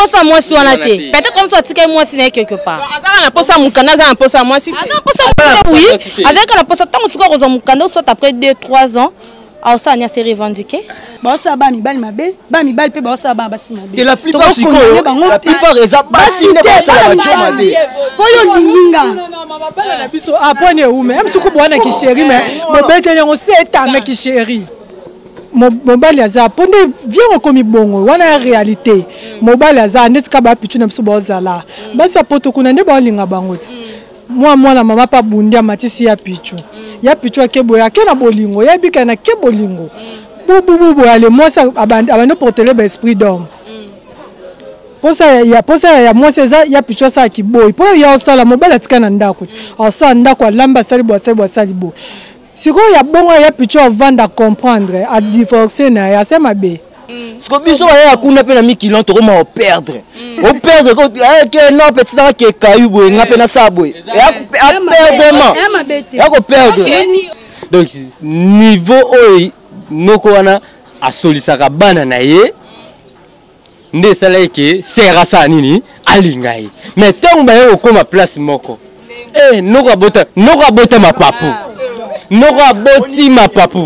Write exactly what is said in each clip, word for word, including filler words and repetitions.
posa moi si on a été. Peut-être comme ça ticket moi si n'est quelque part. Azaka na posa mukanda za na posa moi si. Ah non posa oui. Azaka na posa tant suka ko za mukanda soit après deux trois ans. Ah ça n'y a c'est revendiqué. Ba ça ba mi bal mabe, ba mi bal pe ba ça ba basi mabe. Et la plupart siko la plupart eza basi ne ba ça ba cho mabe. Poyo linginga. Non non mama bala na biso apone ou même suku bwana ki chéri mais mobete yango seta mais ki chéri. Mobali aza ponde vient comme bongo wana réalité. Mobali aza netika ba pichu na biso ba zala. Basi apoto kuna nde ba linga bangoti. Moi moi la maman pas bundia matisi ya pichu. Ya pichu akebo ya ke na bolingo ya bika na ke bolingo. Bubu bubu ale moi ça abando porter le esprit d'homme. Pour ça ya pour ça ya moi c'est ça ya pichu ça ki boy. Pour ya osala mobali atika na ndako. Osala ndako lamba sali bo sali bo sali bo. Siko ya bongo ya pichu vendre à comprendre à divorcer na ya sema be. Parce que biso ya kuna pe na mi kilon to ko perdre. On perdre ko que non petit dans que caillou boy ngape na sabwe. Ya perdre ya ko perdre. Donc niveau oyi noko wana asolisaka bana na ye nde sala ke sera sa nini alinga ye. Mais tant ba yo koma place moko. Eh noko abota noko abota ma papu. Noko aboti ma papu.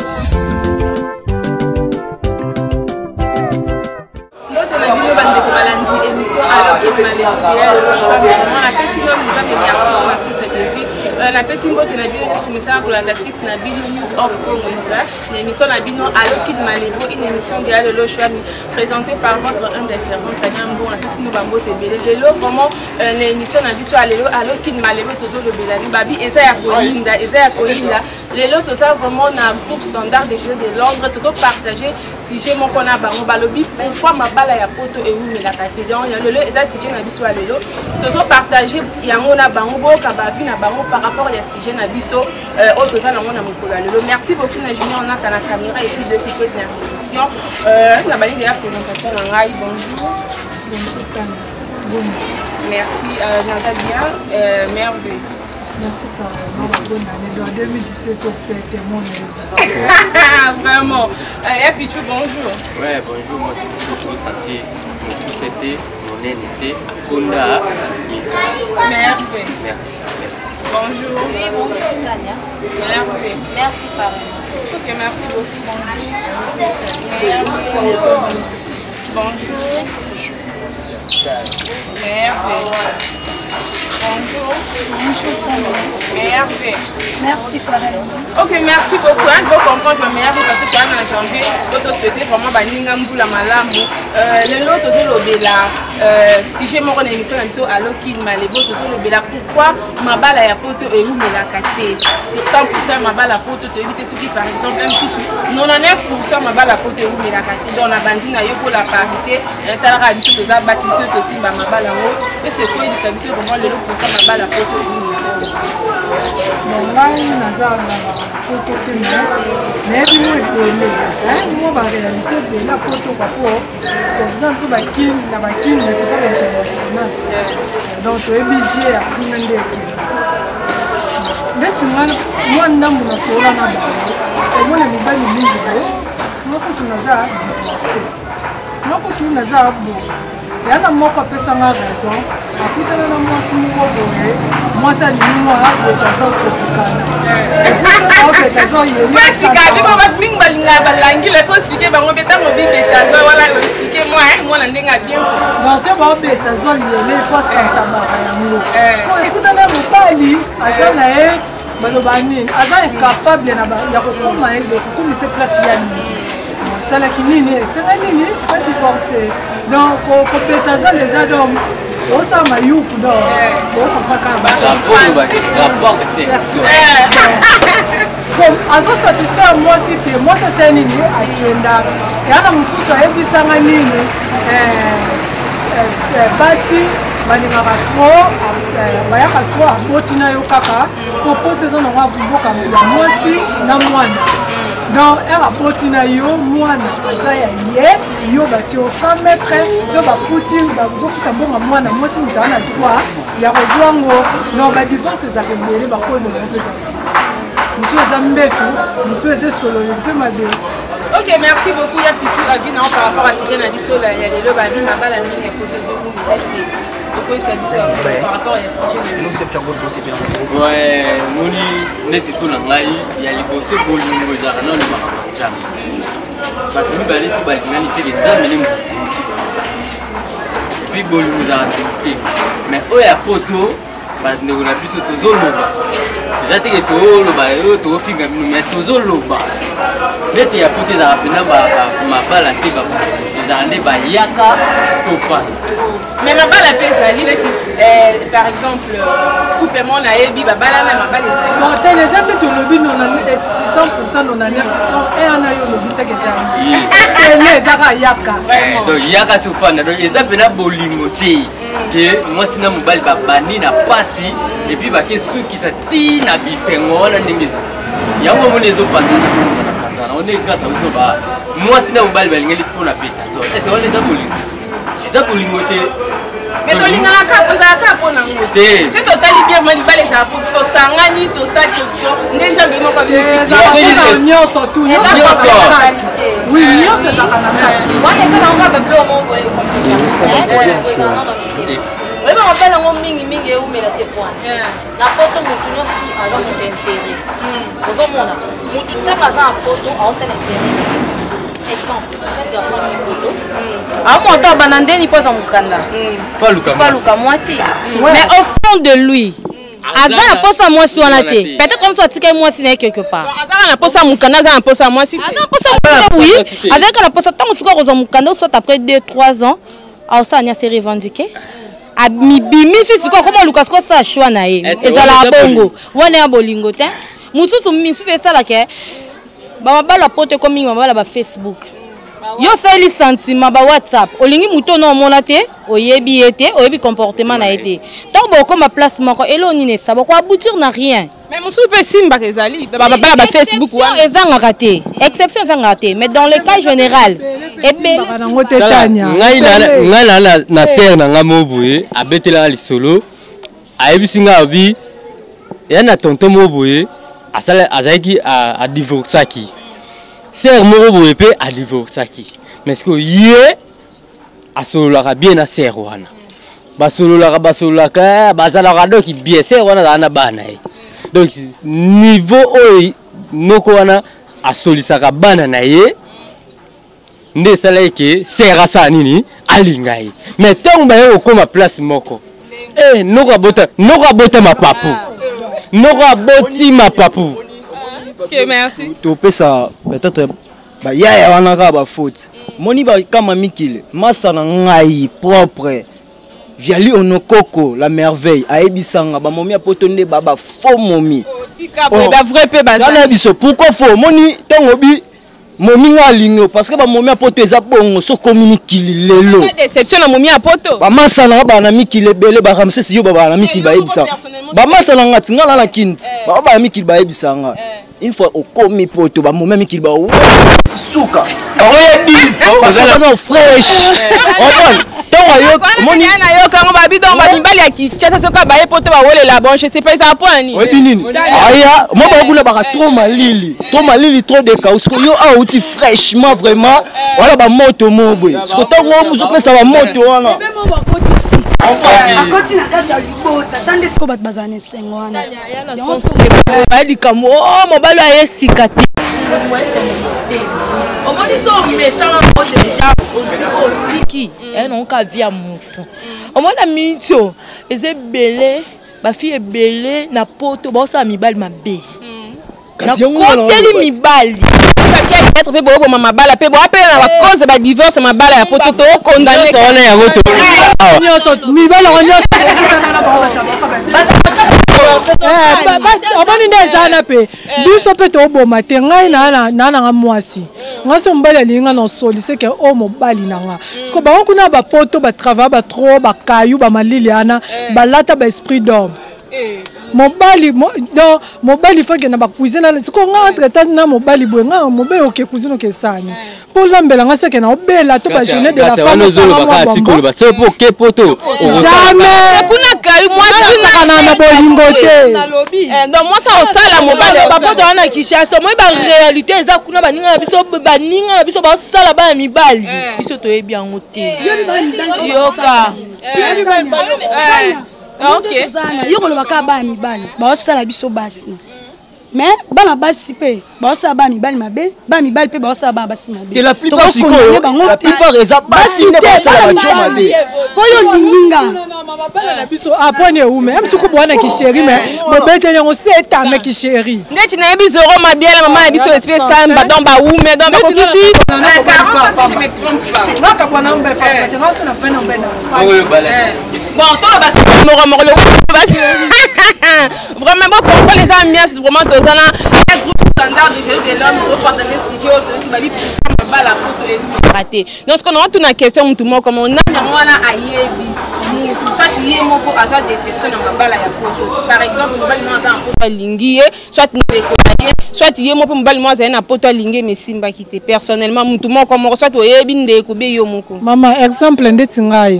La personne qui a bien commissaire pour la site na bino news of Congo, une émission na bino Allo Kid Malebo, une émission de Allo Choix présentée par votre un des servants Kanyambo en plus nous bambo tebele lelo vraiment une émission na biso Allo Allo Kid Malebo tozo le belani babi eza ya koyinda eza ya koyinda lelo toza vraiment na groupe standard de jeux de Londres tout partager sujet mon kona bango balobi pourquoi mabala ya poto et où la caté donc lelo eza sujet na biso lelo tozo partager yango na bango bo ka bavi na bango par rapport à ce sujet na biso au total on a mokolo lelo merci beaucoup na junior on a la caméra et puis depuis que la émission euh na bali de la présentation na ngai bonjour bonjour Tana bon merci euh Natalia euh merveille merci par ma bonne année en deux mille dix-sept au fête mon vraiment et puis tu bonjour ouais bonjour moi c'est toujours senti mon c'était mon été à Konda merveille merci merci bonjour oui bonjour Tania merveille merci par ok merci beaucoup bonjour bonjour merveille bonjour merveille merci Karen ok merci beaucoup hein pour comprendre ma meilleure parce que tu as en janvier d'autres souhaiter vraiment baninga mbula malamu euh les autres toujours le bela euh si j'ai mon émission émission Allo Kid Malebo toujours le bela pourquoi ma balle ya poto et où me la caté c'est cent pour cent ma balle à poto te éviter ce qui par exemple un sous quatre-vingt-dix-neuf pour cent ma balle à poto et où me la caté dans la bandine yo pour la parité et ta la habitude des bâtiments aussi ma balle en haut et c'est quoi de service vraiment le pourquoi ma balle à poto et où me la caté bon là naza na photo te mais bino ekole hein moi ba réalité de la photo kwa po donc dans ce bakin na bakin na tout ça international donc to ebije ya kuna ndeke ndeti mwana mwana muna sola na ba e mwana mibali mingi bo moko tunaza divorcé moko tunaza bo yana moko pesa nga raison akutana na mwasi moko boye mwasi alimwa betazo tokana eh betazo yeli mwasi kabi ba bat ming balinga balangi le faut expliquer bango beta mo bi betazo wala expliquer moi hein moi ndenga bien dans ce ba betazo yeli faut santa ba yango ko ekutana mopali azana e balobani azana capable na ba ya kokoma e de kokomisa place ya ni sala kinini c'est nini pas divorcer donc ko betazo les hommes on ça m'a eu pour on pas rapport de sélection comme azo satisfaire moi si te moi ça c'est nini akenda yana mususu ayebisanga nini eh basi balinga ba trop bayaka trop abotina yo kaka popo tozo na wa buboka ya mwasi na mwana donc elle a potina yo mwana aza ya ye yo bati au cent mètres so ba fouti ba zo futa bonga mwana mwasi mutana droit ya kozwango non ba divorce za kembele ba cause na pesa monsieur Zambeto monsieur eze solo pe mabe Ok, merci beaucoup. Il y a plutôt à vie par rapport à ce que j'ai dit sur la il y a des lobes à vie, ma balle à mine et côté de vous. Pourquoi ça dit ça par rapport à ce que j'ai dit? Nous c'est encore possible. Ouais, nous ni n'est tout l'anglais, il y a les bossés pour nous les arnaques non le matin. Parce que nous balais sur balai, nous c'est des dames les nous. Puis bon nous arnaques. Mais oh il y a photo, bah nous on a plus sur tous loba. Déjà t'es tout loba, tout finger nous met tous loba. Dès qu'il y a photo ça rappelle ma ma balle à qui va. Dans ba yaka tofa. Mais ma balle a fait ça, par exemple, coupe mon aébi, ma balle a ma balle. Bon, t'as les amis tu le dis non cent pour cent non et on a eu le bis que ça. Et les zaka yaka. Donc yaka tofa donc ils appellent na bolimoté que moi sina mon balle ba bani na pasi et puis ba ke su qui ça ti na bisengo na ndingeza. Yango mo nezo pasi. On est grâce à vous ba moi sina mon balle ba ngeli pour la peta. C'est on les a bolingo. Les a bolimoté. Mais tu as un cap, tu as un cap pour nous. Si tu as bien mal, les a pour toi, sangani, tout ça, tu n'es jamais non pas bien. Les gens sont tous. Oui, ils sont ça. Moi, je suis encore un peu plus au monde. Oui, mais on appelle un homme mingi mingi et où mais la tépoine. La photo nous nous à l'heure d'intérêt. Aux hommes on a. Nous tu t'as pas un photo à haute intérêt. Exemple, un garçon qui photo. Ah moi toi banandé ni pas en mukanda. Faluka. Faluka moi si. Mais au fond de lui. Aga na posa moi si on a été. Peut-être comme ça tu moi si n'est quelque part. Aga na posa mukanda, aga na posa moi si. Aga na posa oui. Aga na posa tant que soit aux mukanda soit après deux trois ans. Ah ça n'y a c'est revendiqué. A mi bimi si c'est comment Lucas ko ça choix na ye. Ezala bongo. Wana ya bolingo te. Mususu mi si c'est ça là que ba ba la pote comme mi ba la ba Facebook. Yo sali sentiment ba WhatsApp. Olingi muto no mona te, oyebi ete, oyebi comportement na été. Donc bon comme place moko elo ni ne ça quoi aboutir na rien. Mais mon soupe simba kezali. Ba ba ba Facebook wana ezanga raté. Exception ezanga raté, mais dans le cas général et ben ngai na ngai na na faire na ngamobuye abetela lisolo. Ayebisinga abi ya na tonton mobuye asala azaki a a divorcaki. Ser moko boye pe a divorcaki. Mais ce que yé a sololaka bien na ser wana. Ba sololaka ba sololaka bazalaka doki bien ser wana na bana e. Donc niveau oyi noko wana a solisaka bana na ye. Nde sala ke sera sa nini alingai. Mais tant ba yo koma place moko. Eh noko abota noko abota ma papu. Noko aboti ma papu. Ok, merci. Tu peux ça peut-être bah ya ya wana ka ba faute. Moni ba kama mikile, masa na ngai propre. Viali onokoko la merveille aebisanga ba momi apotonde baba faux momi. Tika ba vrai pe ba. Dana biso pourquoi faux moni tongo bi momi nga lingo parce que ba momi apoto eza bongo so communiquer lelo. Pas déception na momi apoto. Ba masa na ba na mikile bele ba ramse yo ba ba na mikile ba ebisa. Ba masa na ngati ngala na kinti. Ba ba mikile ba ebisanga. Une fois au commis poto ba momi mikile ba souka. Oye bis. Bazala no fresh. On tongo yo moni na yo kango ba bidon ba limbali ya kichasa soka ba epoto ba wole la bon je sais pas ça point ni. Oui nini. Aya mo ba kula ba trop malili. Trop malili trop de chaos ko yo a outi fraîchement vraiment. Voilà ba moto mobwe. Parce que tongo muzo pesa ba moto wana. Akoti na kati ya libota tande siko bat bazane sengo wana. Ba likamo oh mobalo ya sikati. Au moins ils sont mais ça on déjà aussi qui elle non ka via moto. Au moins la minute eze belé ba fille belé na poto ba sa mibali mabe. Na koteli mibali. Être pe bo mama bala pe bo apela na cause ba divorce ma bala ya poto to condamné to na ya moto. Nyoso mibali onyo. Abani ndeza na pe biso pe to boma te ngai na na na nga mwasi ngaso mbala linga no solise ke o mobali na nga siko ba kuna ba poto ba travail ba trop ba kayu ba malili ana ba lata ba esprit d'homme mobali non mobali faut que na ba cuisine na siko nga entre na mobali bo nga mobali oke cuisine ke sanya pour lambela nga seke na obela to ba journée de la femme ba c'est pour que poto jamais kuna kayu mwasi na na bolingo te donc moi ça au sala mobile bapoto wana Kinshasa moi ba réalité eza kuna baninga na biso baninga na biso ba sala ba mibali biso toyebi yango te yoka ok yokolo baka ba mibali ba sala biso basi mais bana basi pe ba sala ba mibali mabe ba mibali pe ba sala ba basi mabe et la plupart siko la plupart eza basi ne ba sala ba jo mabe poyo linginga mama bana na biso apone ume même suku bwana kisheri mais mobete yango seta me kisheri ndeti na yebi zoro mabiela mama na biso espèce samba donc ba ume donc ko kisi quarante si je me trompe pas naka bwana umbe pa te na tuna fena umbe na oui bala bon toi basi moro moro le vraiment bon comprendre les ambiances vraiment dans un groupe standard de jeu de l'homme pour partager ce sujet tu vas vite prendre balle à photo et raté donc ce qu'on aura tout une question tout monde comme on a wana ayebi soit yé moko soit déception na balle ya photo par exemple balle moi ça en lingi soit décoller soit yé moko balle moi ça na photo lingi mais simba kité personnellement tout monde comme soit oyebi ndeko be yo moko mama exemple ndeti ngai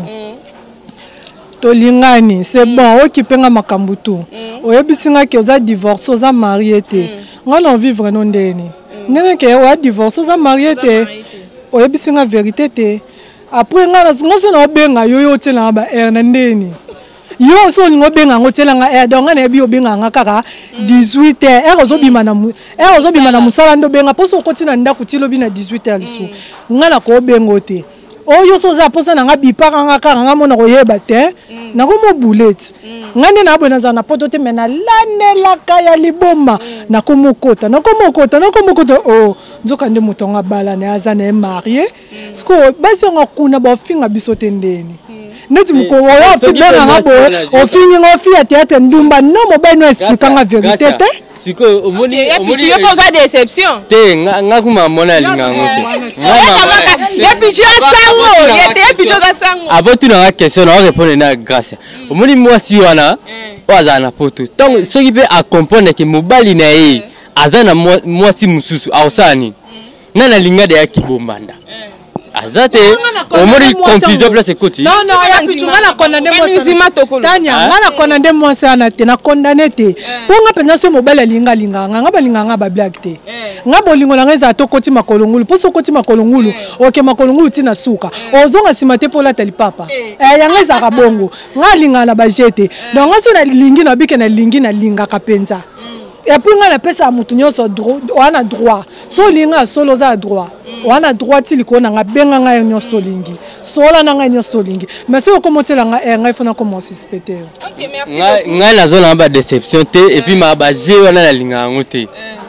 tolingani c'est bon okipenga makambo tu oyebisinga ke oza divorce oza marié te ngana vivre no ndeni ndenge ke oza divorce oza marié te oyebisinga vérité te après ngana ngoso na obenga yo yo tela ba er na ndeni yo so lingo benga ngotela nga er donc ngana yebi obenga nga kaka dix-huit heures er ozo bima na er ozo bima na musala ndo benga poso kotina ndako tilo bina dix-huit heures lisu ngana ko bengo te oyo soza posa na nga bipaka nga kaka nga mona koyeba te na ko mo bullet ngane na bona za na poto te mena landela kaya liboma na ko mokota na ko mokota na ko mokota o nzoka nde mutonga bala na aza na marié sko basi nga kuna ba finga biso tendeni neti muko oyo pibera nga bo ofinyi nga ofi ate ate ndumba no mo beno expliquer nga vérité te siko omoni omoni yo poza déception te nga kuma mona linga ngote ya pichu sango ya te pichu sango avant tu na question na répondre na grâce omoni mwasi wana oza na poto donc ce qui peut à comprendre que mobali na ye azana mwasi mususu ausani nana linga de ya kibombanda azate omori confusion place côté non non ya pichu ngana condamné moi tanya ngana condamné moi sana te na condamné te ponga penza so mobali linga linga nga balinga nga ba black te nga bolingo na ngeza to koti makolongulu poso koti makolongulu oke makolongulu tina suka ozonga simate pola tali papa eh ya ngeza ka bongo nga linga na ba jete donc ngaso na lingi na bike na lingi na linga ka penza et puis nga na pesa mutu nyoso droit wana droit so linga solo za droit wana droit tili ko na nga benga nga nyoso lingi sola na nga nyoso lingi mais so ko motela nga nga ifona ko mo suspecter OK merci nga na zona ba déception te et puis ma ba je wana na linga ngote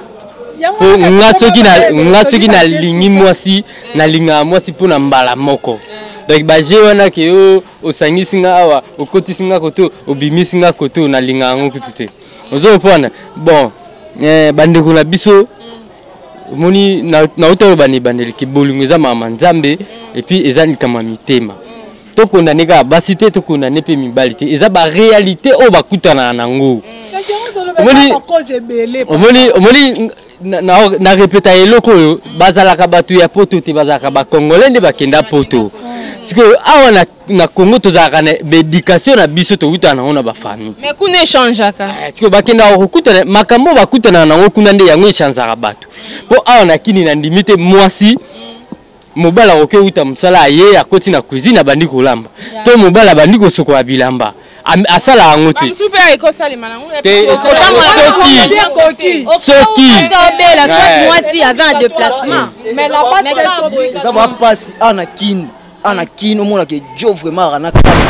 nga soki na nga soki na lingi mwasi na linga mwasi pona mbala moko donc ba je wana ke o osangisi nga awa okotisi nga koto obimisi nga koto na linga ngo kutute ozo pona bon eh bandeko na biso moni na na utoro bani bandeli ki bolingo eza mama nzambe et puis eza likama mitema to condamner ka basité to condamner pe mibali te eza ba réalité o bakutana nango moni moni moni na na répéta eloko yo bazala ka batu ya poto te bazala ka ba congolais nde bakenda poto parce que awa na na Congo to zaka na éducation na biso to utana ona ba famille mais kuna échange aka parce que bakenda okutana makambo bakutana nango kuna nde yango échange ka batu po awa na kini na ndimite mwasi mobala oke uta musala ye akoti na cuisine bandi kolamba to mobala bandi kosoko ya bilamba asala yango te super eko salima nango soki soki la toi mwasi aza en déplacement mais la passe ça va passer ana kini ana kini omona ke jo vraiment ana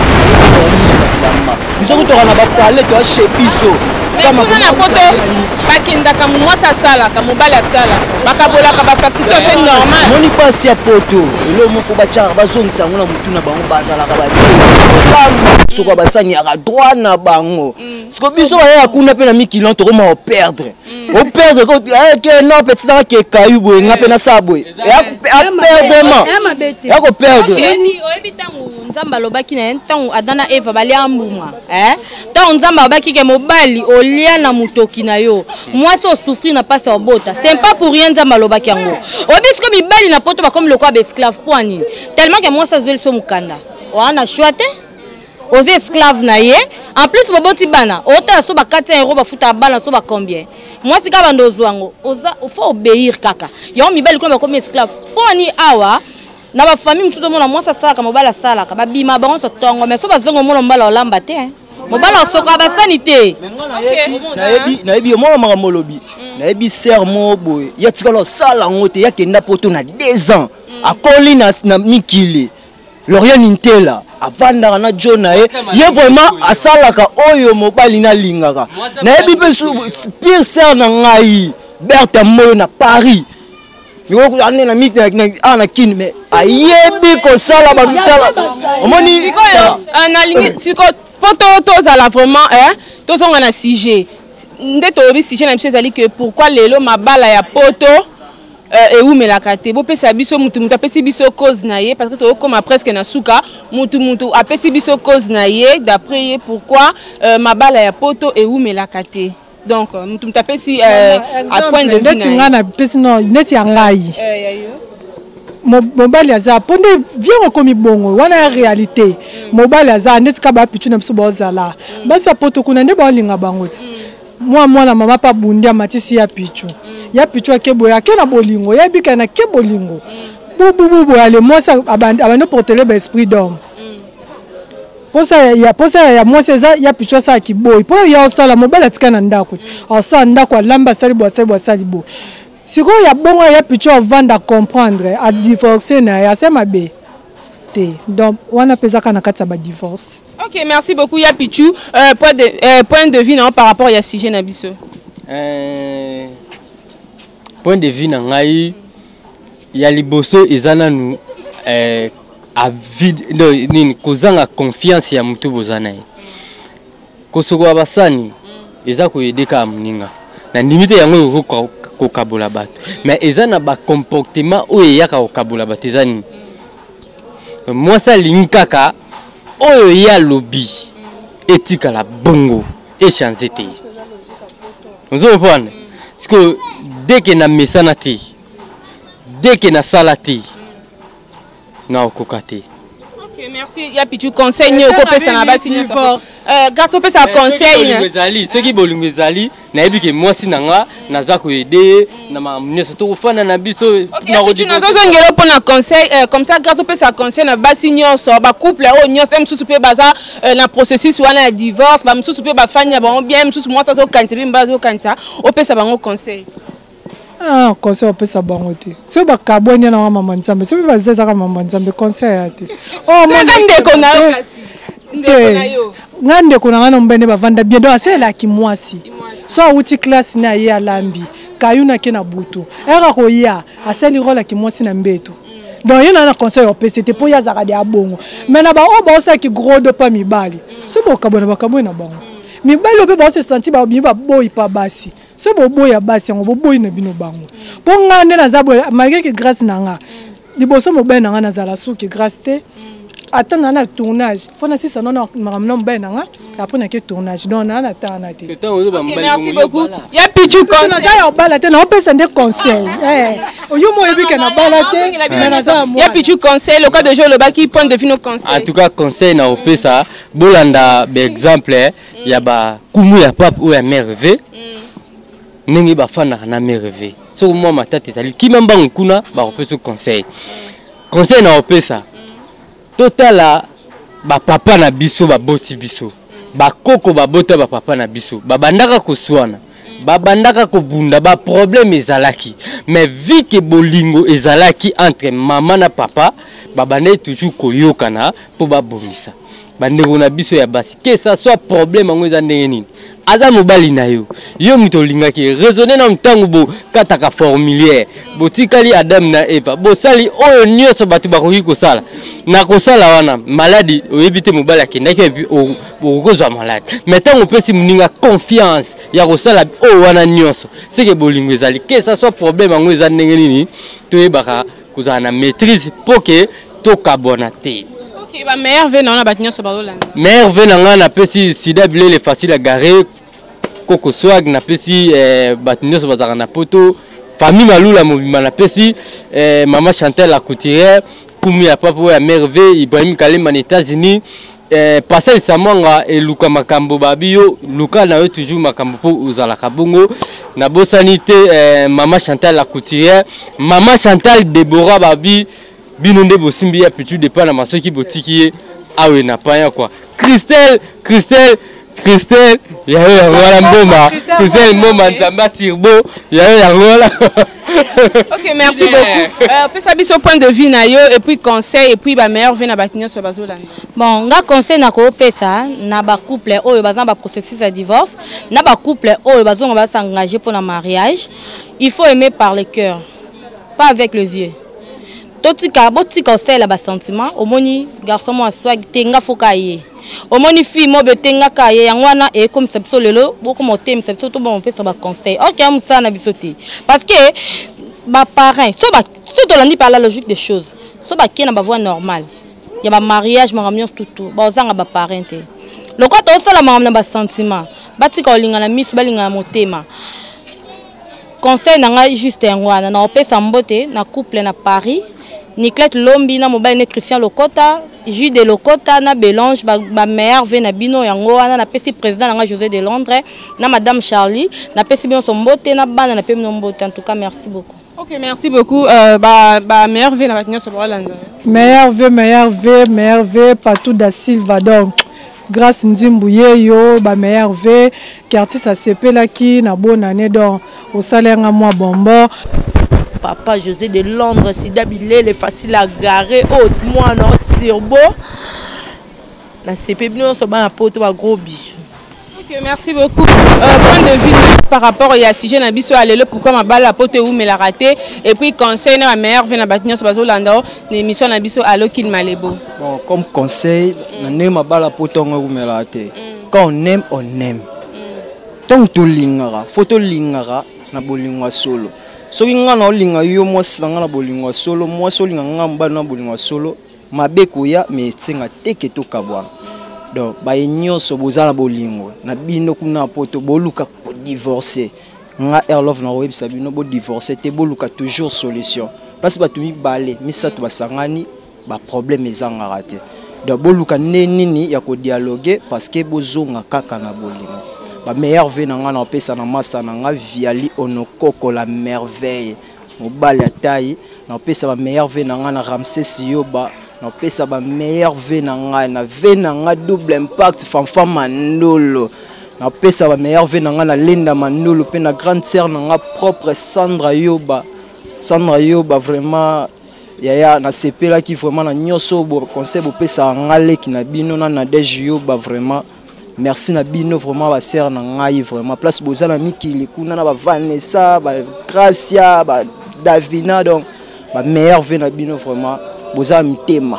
biso kutokana bapale to chepiso kama na photo bakendaka mwasi asalaka mobali asala bakabolaka bafacture pe normal moni pasi ya poto elo moko bachaka bazongisa yango na mutu na bango bazalaka soko basaniaka droit na bango siko biso baya kuna pe na mikilon tokoma operdre operdre ke non petit na ke kayu boye nga pe na sabwe aperdement yako perdre oyebi ntango nzambe alobaki na ye ntango adana eva balia mbuma ntango nzambe alobaki ke mobali olia na mutoki na yo mwasi osouffrir na pasi obota c'est pas pour rien nzambe alobaki yango oyebi siko mibali na poto bakomi lokola baesclave po anini tellement ke mwasi azweli so mokanda wana choix te aux esclaves naie en plus boboti bana ota so ba quatre cents euros ba futa bana so ba combien moi c'est ka bando zwango oza faut obéir kaka yo mibali ko ba comme esclave poni awa na ba famille mtuto mona moi ça sala ka mobala sala ka ba bima ba on so tongo mais so ba zongo mona mbala olamba te hein mobala soka ba sanité nayebi nayebi mona makambo lobi nayebi sermo boy ya tikalo sala ngote ya kenda poto na deux ans akoli na na mikili Lorient Nintela avanda na Jona e ye vraiment asalaka oyo mobali na lingaka nayebi pe pire ser na ngai Bertha Moyo na Paris yo ko ane na miti na ana kin mais ayebi ko sala ba mitala omoni sikoyo na lingi siko poto to za la vraiment hein to zonga na sujet ndeto obi sujet na monsieur zali que pourquoi lelo mabala ya poto et où mais la carte bo pesa biso mutu mutu apesi biso cause na ye parce que to comme presque na suka mutu mutu apesi biso cause na ye d'après ye pourquoi mabala ya poto et où mais la carte donc mutu mutu apesi à point de vue na ngana pesi no neti angai mobali aza ponde vient comme bongo wana réalité mobali aza neti ka ba pichu na biso bozala basi poto kuna nde ba linga bangoti moi moi la maman pas bundia matisi ya pichu ya pichu akebo ya kena bolingo ya bika na ke bolingo bubu bubu ale moi ça abandi abandi porter le esprit d'homme posa ya posa ya moi c'est ça ya pichu ça ki boy po ya osala mobala tikana ndako osa ndako lamba sali bo sali bo sali bo siko ya bongo ya pichu vanda comprendre a divorcer na ya sema be te donc wana pesa kana kata ba divorce. Ok, merci beaucoup Yapichu. Euh, point de euh, point de vue non par rapport à sujet na biso. Euh, point de vue na ngai ya liboso ezana nu euh a vide no ni kozanga confiance ya mutu bozana ye. Kosoko abasani eza ko yedeka amninga. Na limite yango ko ko kabola bato. Mais ezana ba comportement o yaka ko kabola bato ezani. Moi ça linkaka oyo ya lobby etika la bongo échanger te vous comprenez parce que dès que na mesana te dès que na salati na okokate. Ok, merci Yapichu conseil ni okopesa na basi ni force euh garçon pesa conseil ezali ceux qui bolingo ezali na yebi ke moi sinanga naza ko aider na mamneso to fana na biso na rodi na zo ngelo pona conseil comme ça garçon pesa conseil na basi nyonso ba couple o nyonso msusu pe baza na processus wana ya divorce ba msusu pe ba fanya ba bien msusu moi ça zo kanisa bi mbazo kanisa opesa bango conseil. Ah, conseil opesa bango te so ba kabonye na mama nzambe so ba zeza ka mama nzambe conseil ate oh mon ndeko na yo kasi ndeko na yo ngande kuna ngana mbene bavanda bien donc c'est là qui mwasi so uti classe na ye alambi kayuna ke na butu era ko ya aseli rola ki mwasi na mbeto donc yena na conseil opesa te po ya zaka de abongo mais na ba o ba osa ki gros de pa mibali so ba kabona ba kabona bango mibali ope ba se sentir ba bi ba boy pa basi so bo boy ya basi ngo bo boy na bino bango po ngande na zabo malgré que grâce na nga liboso mo ben nga na zala suki grâce te attends na tournage faut na sisa non maramno ben nga après na ke tournage donc na na tana te merci beaucoup ya pichu conseil na ya bala te na opesa nde conseil eh oyo mo ebike na bala te ya pichu conseil le cas de jour le baki point de vue nos conseils en tout cas conseil na opesa bolanda be exemple ya ba kumu ya papa ou ya merveille ningi ba fana na merveille so moi matata ezali kimamba nkuna ba opesa conseil conseil na opesa totala ba papa na biso ba boti biso ba koko ba bota ba papa na biso ba bandaka koswana ba bandaka ko bunda ba problème ezalaki mais vu que bolingo ezalaki entre maman na papa ba bandé toujours koyokana po ba bomisa bandeko na biso ya basi que ça soit problème ngo eza ndenge nini aza mobali na yo yo muto lingaki raisonner na mtangu bo kataka formulaire botikali Adam na Eva bo sali oyo nyoso batu bakoki kosala na kosala wana maladie oyebite mobali akendaki epi okozwa malade mais tant on peut si muninga confiance ya kosala oyo wana nyoso c'est que bolingo ezali que ça soit problème ngo eza ndenge nini toyebaka kozala na maîtrise pour que tokabona te. Ok, ba meilleur vena on a battu sur Barolanda. Meilleur vena on a pesi sida bilele facile à garer. Koko swag na pesi battu sur bazarana poto. Famille Malula mobima na pesi maman Chantal la couturière. Koumi ya papa ya merveille Ibrahim Kalem en États-Unis. eh, Pascal Samanga et Luka Makambo Babio, Luka na yo toujours Makambo pour Uzala Kabungo, na bosanité eh, Maman Chantal la couturière, Maman Chantal Deborah Babi, Binonde Bosimbi ya pichu de pas na masoki botiki awe na paya quoi. Christelle, Christelle, Christelle, ya yo ya ngala mboma, Christelle mboma nzamba tirbo, ya yo ya ngala. Ok, merci beaucoup. Euh, peut savoir son point de vue na yo et puis conseil et puis ba meilleur vie na bakinyo sur bazola. Bon, nga conseil na ko pesa na ba couple oyo bazan ba processus de divorce, na ba couple oyo bazon va s'engager pour le mariage, il faut aimer par le cœur, pas avec les yeux. Toti ka boti conseil la ba sentiment, au moni garçon mo aswa tenga fokaye. Au moni fille mo betenga kaye yangwana et comme c'est lelo beaucoup mo tem c'est surtout bon pesa ba conseil. OK, am ça na bisoté. Parce que ba parents, so ba so to landi par la logique des choses. So ba ki na ba voie normale. Ya ba mariage maramio tout tout. Ba ozanga ba parents. Le ko to sala maramna ba sentiment. Ba tika olinga na misu balinga na motema. Conseil na nga juste ngwana na opesa mbote na couple na Paris. Niclette Lombi na mobile ne Christian Lokota, Jules de Lokota na Belange ba, ba mère ve na bino yango wana na pesi président na José de Londres na madame Charlie na pesi bino sombote na bana na pesi mbote. En tout cas merci beaucoup. OK, merci beaucoup. Euh ba ba mère ve na batinyo so Rolanda. Meilleur ve meilleur ve meilleur ve partout da Silva donc grâce Nzimbuye yo ba meilleur ve quartier ça sepela ki na bonne année donc au salaire à moi bonbon. Papa José de Londres, Sida Bilele, facile à garer, haute, moi, non, turbo. La C P B, on se bat à porte, un gros bijou. Ok, merci beaucoup. Euh, point de vue par rapport à Sujet Nabiso, allez le pourquoi ma balle la porte où mais la raté. Et puis, conseil, ma mère vient à bâtir sur Bazolanda, l'émission Nabiso, allo qu'il m'a les beau. Bon, comme conseil, on aime ma balle la porte où mais la raté. Quand on aime, on aime. Tant que tu lingara, photo lingara, na bolingwa solo. Soki nga na olinga yo mwasi na nga na bolingwa solo mwasi olinga nga mbana na bolingwa solo mabe koya me tsenga teke to kabwana donc ba nyonso bozala bolingwa na bino kuna poto boluka ko divorcer nga Airlove na website bino bo divorcer te boluka toujours solution parce ba tumi balé misato basangani ba problème ezanga raté donc boluka nini ya ko dialoguer parce que bozonga kaka na bolingwa. La meilleure vie n'a pas pesa na masa na nga viali onokoko la merveille mobali ya taille na pesa ba meilleure vie na nga na Ramsès Yoba na pesa ba meilleure vie na nga na vie na nga double impact fanfa manolo na pesa ba meilleure vie na nga na Linda Manolo pe na grande sœur na nga propre Sandra Yoba Sandra Yoba vraiment yaya na sepela ki vraiment na nyoso bo conseil bo pesa nga leki na bino na Nadège Yoba vraiment. Merci na bino vraiment ba sœur na ngai vraiment place bozala mikili kuna na ba Vanessa ba Gracia ba Davina donc ba meilleur vie na bino vraiment bozala mitema.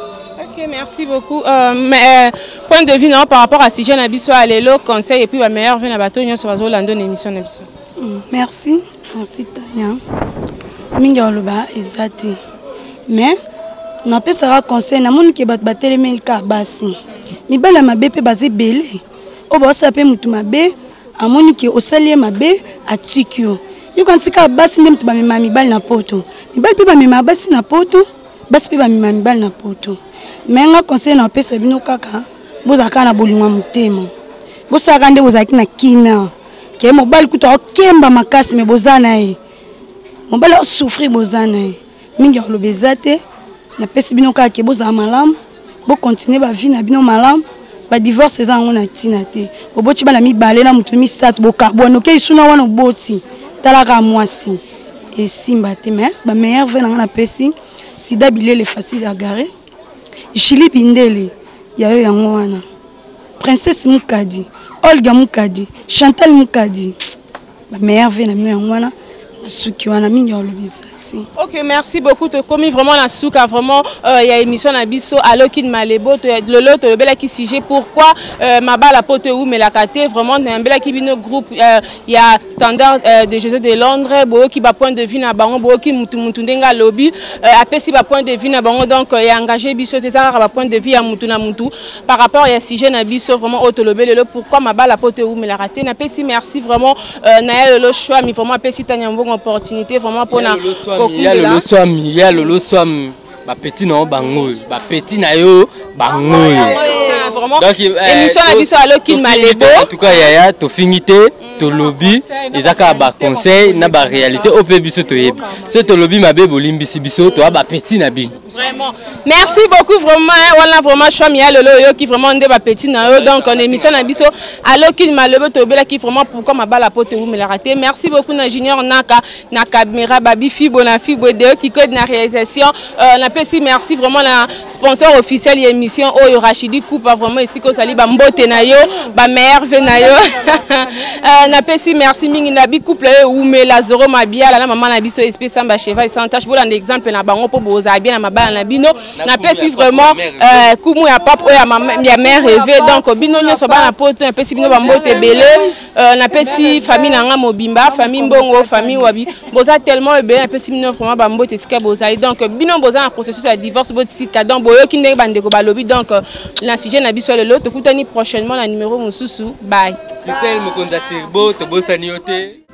OK, merci beaucoup. Euh, mais, euh, point de vue non par rapport à Sujet Nabiso alelo conseil et puis ba meilleur vie na bato nyo sur Bazolanda émission Nabiso. Merci, merci Tania. Mingi oloba ezati. Mais na pesa conseil na moni ke bat batele melka basi. Mibala mabe pe bazé belé. O ba sa pe mutu mabe, amoni ki osali mabe atikyo. Yo kantika basi ndem tuba mema mibali na poto. Mibali pe ba mema basi na poto, basi pe ba mema mibali na poto. Menga conseil na pesa bino kaka, bozaka na bolingwa mutema. Bosaka nde bozaki na kina. Ke mobali kuto okemba makasi me bozana e. Mobali o souffrir bozana e. Mingi olobezate na pesa bino kaka ke bozama malamu. Bo continuer ba vie na bino malam ba divorce za ngona tina te oboti bana mibale na mutu misatu bo carbono ke isuna wana oboti talaka mwasi et simba te mais ba meilleur ve na ngana pesi Sida Bilele facile à garer Jili Bindele ya yo yango wana Princesse Mukadi Olga Mukadi Chantal Mukadi ba meilleur ve na bino yango wana suki wana mingi olobisa. OK, merci beaucoup. Tu commis vraiment la souka vraiment il y a émission Nabiso allo kin malebo le lot le bela qui sujet pourquoi ma balle la pote ou mais la caté vraiment un bela qui bino groupe il y a standard de José de Londres bo qui ba point de vue na bango bo qui mutu mutu ndenga lobby après si ba point de vue na bango donc il y a engagé biso te ça ba point de vue ya mutu na mutu par rapport il y a sujet Nabiso vraiment autolobé le pourquoi ma balle la pote ou mais la raté na pesi merci vraiment na le choix mais vraiment pesi tanya bonne opportunité vraiment pour na il y a le swam, il y a le swam, ba petit non bango, ba petit na yo bango. vraiment émission na biso aloki malebo en tout cas yaya to finité to lobby ezaka ba conseil na ba réalité au pe biso to yebi so to lobby mabe bolimbisi biso to ba petit na bino. Vraiment. Merci beaucoup vraiment. Voilà vraiment choix mi lolo yo qui vraiment ndé ba petit na yo donc en émission na biso aloki malebo to bela qui vraiment pour comme ba la pote vous me la raté. Merci beaucoup na Junior Naka na caméra babi fibo na fibo de qui code na réalisation euh na pesi merci vraiment la sponsor officiel de l'émission Oyo Rachidi Coupa vraiment ici ko sali ba mbote na yo ba merve na yo euh na pesi merci mingi na bi couple ou me la zoro mabia la maman na biso espèce samba cheval sans tâche pour un exemple na bango po boza bien na mabala na bino na pesi vraiment euh kumu ya papa ya mama ya mère rêvé donc bino nyoso ba na poto na pesi bino ba mbote belé euh na pesi famille na nga mobimba famille mbongo famille wabi boza tellement be na pesi bino vraiment ba mbote sika boza donc bino boza na processus de divorce boti sika donc boyo kinde bandeko balobi donc la sujet na biso lelo to kutani prochainement la numéro mususu bye. Christelle Mokonza Tirbo to bosani yote.